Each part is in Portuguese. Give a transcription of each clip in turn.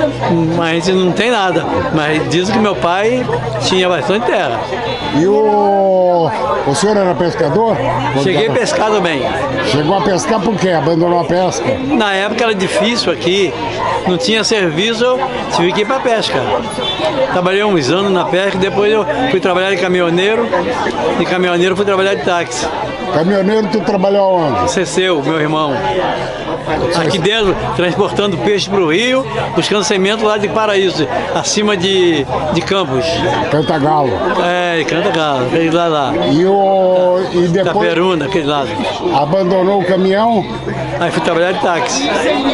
Mas a gente não tem nada. Mas dizem que meu pai tinha bastante terra. E o senhor era pescador? Cheguei a pescar também. Chegou a pescar por quê? Abandonou a pesca? Na época era difícil aqui, não tinha serviço, eu tive que ir para pesca. Trabalhei uns anos na pesca, depois eu fui trabalhar de caminhoneiro, de caminhoneiro fui trabalhar de táxi. Caminhoneiro, tu trabalhou onde? Ceceu, meu irmão. Aqui dentro, transportando peixe para o rio, buscando semente lá de Paraíso, acima de Campos. Cantagalo. É, Cantagalo, aquele lá. E depois Itaperuna, aquele lado. abandonou o caminhão? Aí fui trabalhar de táxi.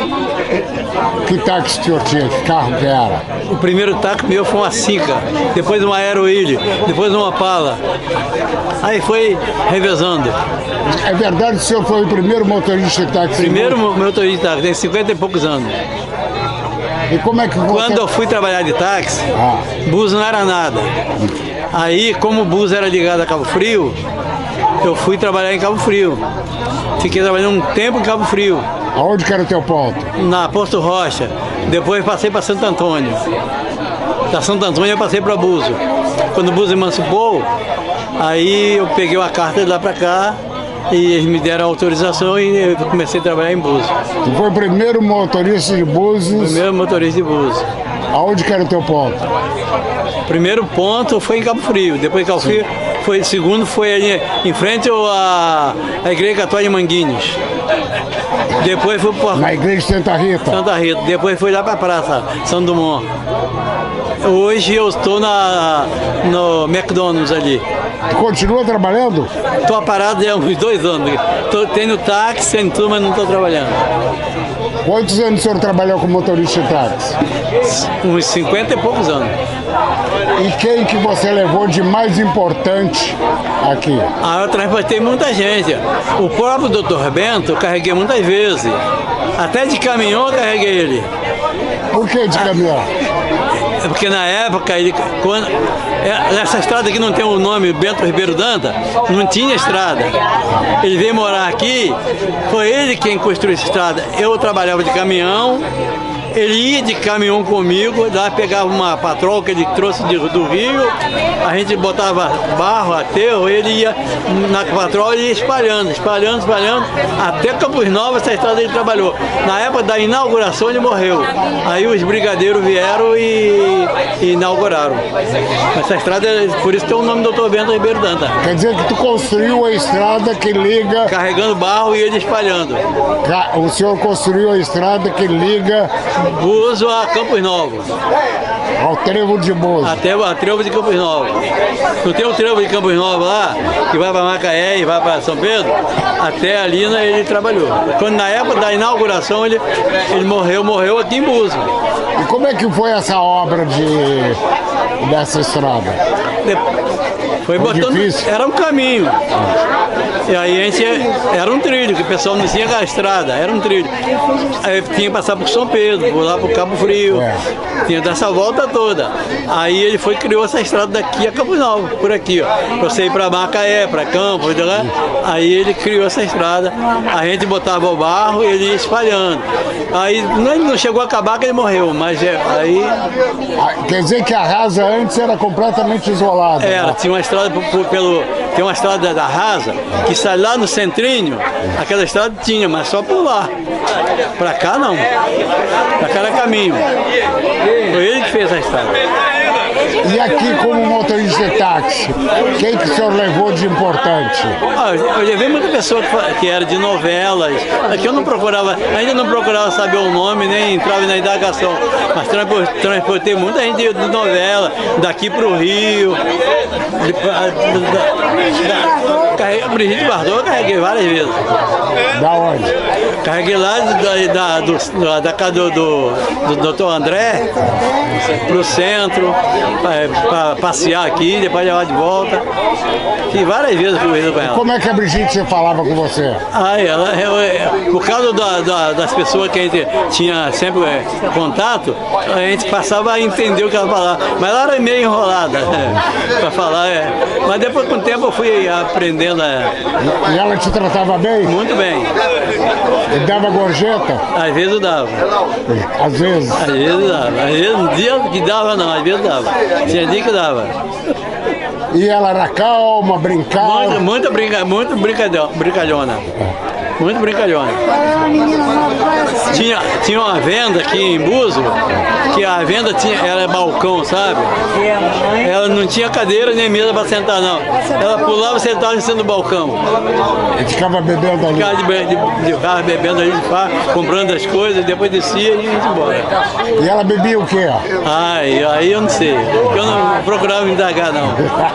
Que táxi o senhor tinha? Que carro que era? O primeiro táxi meu foi uma Cinca, depois uma Aeroilha, depois uma Opala. Aí foi revezando. É verdade que o senhor foi o primeiro motorista de táxi? Primeiro motorista de táxi, tem 50 e poucos anos. E como é que você... Quando eu fui trabalhar de táxi, bus não era nada. Aí, como o bus era ligado a Cabo Frio, eu fui trabalhar em Cabo Frio. Fiquei trabalhando um tempo em Cabo Frio. Aonde que era o teu ponto? Na Posto Rocha. Depois passei para Santo Antônio. Da Santo Antônio eu passei para Buzo. Quando o Buzo emancipou, aí eu peguei uma carta de lá para cá e eles me deram a autorização e eu comecei a trabalhar em Buzo. Tu foi o primeiro motorista de Búzios? Primeiro motorista de Buzo. Aonde que era o teu ponto? Primeiro ponto foi em Cabo Frio. Depois de Cabo Frio, segundo foi ali em frente à Igreja Católica de Manguinhos. Depois fui para Na igreja de Santa Rita. Santa Rita. Depois fui lá para a Praça São Dumont. Hoje eu estou no McDonald's ali. Tu continua trabalhando? Estou parado há uns 2 anos. Tenho táxi, tenho tudo, mas não estou trabalhando. Quantos anos o senhor trabalhou como motorista de táxi? Uns 50 e poucos anos. E quem que você levou de mais importante aqui? Eu transportei muita gente. O próprio Dr. Bento eu carreguei muitas vezes. Até de caminhão eu carreguei ele. Por que de caminhão? Porque na época, essa estrada aqui não tem o nome Bento Ribeiro Danta, não tinha estrada. Ele veio morar aqui, foi ele quem construiu essa estrada. Eu trabalhava de caminhão, ele ia de caminhão comigo, lá pegava uma patroa que ele trouxe do Rio, a gente botava barro, aterro, ele ia na patroa e ia espalhando, até Campos Novos essa estrada ele trabalhou. Na época da inauguração ele morreu, aí os brigadeiros vieram e inauguraram. Essa estrada, por isso tem o nome do Dr. Bento Ribeiro Danta. Quer dizer que tu construiu a estrada que liga... Carregando barro e ele espalhando. O senhor construiu a estrada que liga... Buzo a Campos Novos. Ao trevo de Buzo. Até a trevo de Campos Novos. Não tem o trevo de Campos Novos lá, que vai para Macaé e vai para São Pedro? Até ali ele trabalhou. Quando na época da inauguração ele morreu aqui em Buzo. E como é que foi essa obra dessa estrada? Foi botando, difícil? Era um caminho. E aí a gente era um trilho, que o pessoal não tinha a estrada, era um trilho. Aí tinha que passar por São Pedro, por lá por Cabo Frio, tinha dessa volta toda. Aí ele criou essa estrada daqui a Campos Novos, por aqui, ó. Pra você ir pra Macaé, pra Campos, lá. Aí ele criou essa estrada, a gente botava o barro e ele ia espalhando. Aí não chegou a acabar que ele morreu, mas aí... Quer dizer que a Rasa antes era completamente isolada? Era, tinha uma estrada tem uma estrada da Rasa que sai lá no centrinho, aquela estrada tinha, mas só por lá. Pra cá não. Pra cá era caminho. Foi ele que fez a estrada. E aqui como motorista de táxi, quem que o senhor levou de importante? Eu levei muita pessoa que era de novelas. Aqui eu ainda não procurava saber o nome, nem entrava na indagação. Mas transportei muita gente de novela, daqui pro Rio. Brigitte Bardot eu carreguei várias vezes. Da onde? Carreguei lá da casa do Dr. André pro centro, para passear aqui, depois levar de volta. Fiz várias vezes corrida com ela. Como é que a Brigitte falava com você? Por causa das pessoas que a gente tinha sempre contato, a gente passava a entender o que ela falava. Mas ela era meio enrolada para falar. Mas depois, com o tempo, eu fui aprendendo. E ela te tratava bem? Muito bem. Ele dava gorjeta? Às vezes eu dava. Às vezes. Às vezes dava. Às vezes um dia que dava não, às vezes dava. Tinha dia que dava. E ela era calma, brincava? Muito brincalhona. Muito brincalhona. Tinha uma venda aqui em Búzios, que a venda era balcão, sabe? Ela não tinha cadeira nem mesa para sentar, não. Ela pulava e sentava em cima do balcão. E ficava bebendo ali? Ficava bebendo ali, comprando as coisas, depois descia e ia embora. E ela bebia o quê? Aí eu não sei. Eu não procurava me indagar, não.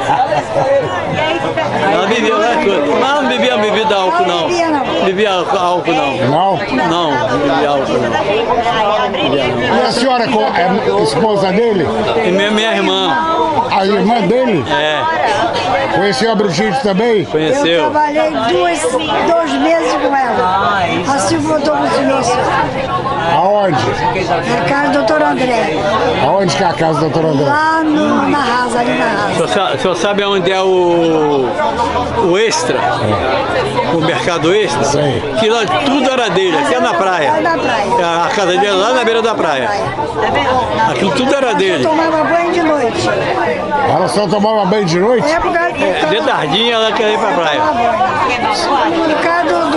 Ela bebia várias coisas. Mas não bebia bebida álcool, não. Bebia álcool, não. Não? Não, não bebia álcool, não. E a senhora é esposa dele? E minha irmã. A irmã dele? É. Conheceu a Brigitte também? Conheceu? Eu trabalhei 2 meses com ela. Assim voltou para o silêncio. Aonde? Na casa do doutor André. Aonde que é a casa do doutor André? Lá na Rasa, ali na Rasa. O senhor sabe onde é o Extra? O mercado Extra? Sei. Que lá tudo era dele, aqui é na praia. Lá na praia. A casa dele é lá na beira da praia. Aquilo tudo era dele. Tomava banho de noite. Ela só tomava banho de noite? É por causa De tardinha ela queria ir pra praia. por causa do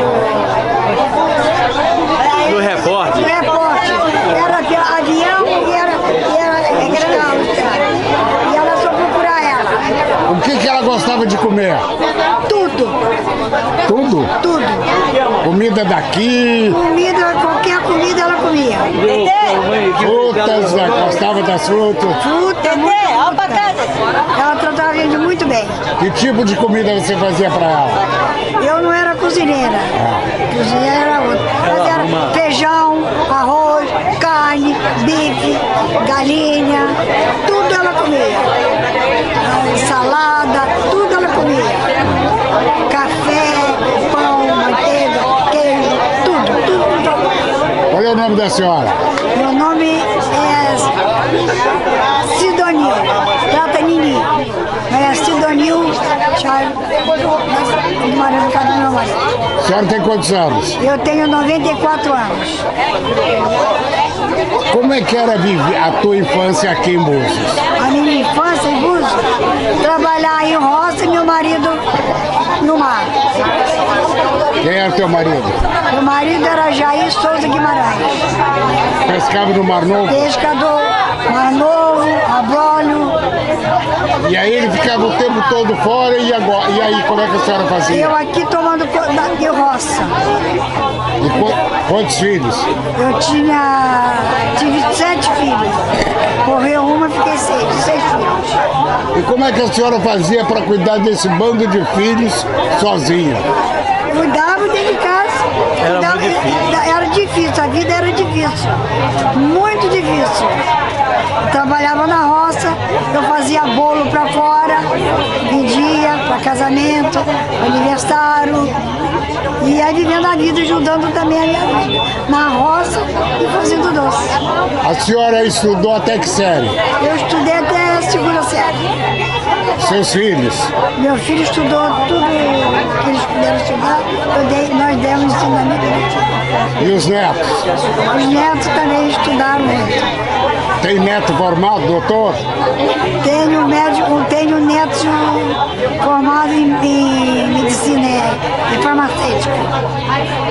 Do repórter. repórter. Era avião e era legal. E ela só procurar ela. O que ela gostava de comer? Tudo. Tudo? Tudo. Comida daqui, Comida, qualquer comida ela comia. frutas, ela gostava das frutas. Fruta, ela tratava a gente muito bem. Que tipo de comida você fazia para ela? Eu não era cozinheira. Cozinheira era outra. Mas era feijão, arroz, carne, bife, galinha, tudo ela comia. Salada, tudo ela comia. Café, pão, manteiga, queijo, tudo. Qual é o nome da senhora? Meu nome é Sidonil, trata Nini. É Sidonil Charles, do marido do meu marido. A senhora tem quantos anos? Eu tenho 94 anos. Como é que era viver a tua infância aqui em Búzios? A minha infância em Búzios, trabalhar em roça e meu marido no mar. Quem era teu marido? Meu marido era Jair Souza Guimarães, Pescava no Mar Novo? pescador, Mar Novo, Abrolho. E aí ele ficava o tempo todo fora e aí como é que a senhora fazia? Eu aqui tomando conta de roça. E quantos filhos? Eu tive 7 filhos. Morreu uma, fiquei 6 filhos. E como é que a senhora fazia para cuidar desse bando de filhos sozinha? Cuidava dentro de casa. Era difícil, a vida era difícil. Muito difícil. Trabalhava na roça, eu fazia bolo para fora, vendia para casamento, aniversário. E ia vivendo a vida, ajudando também a minha vida. Na roça e fazendo doce. A senhora estudou até que série? Eu estudei até a 2ª série. Seus filhos? Meu filho estudou tudo que eles puderam estudar, nós demos ensinamento direitinho. E os netos? Os netos também estudaram muito. Tem neto formado, doutor? Tenho netos formados em medicina e farmacêutica.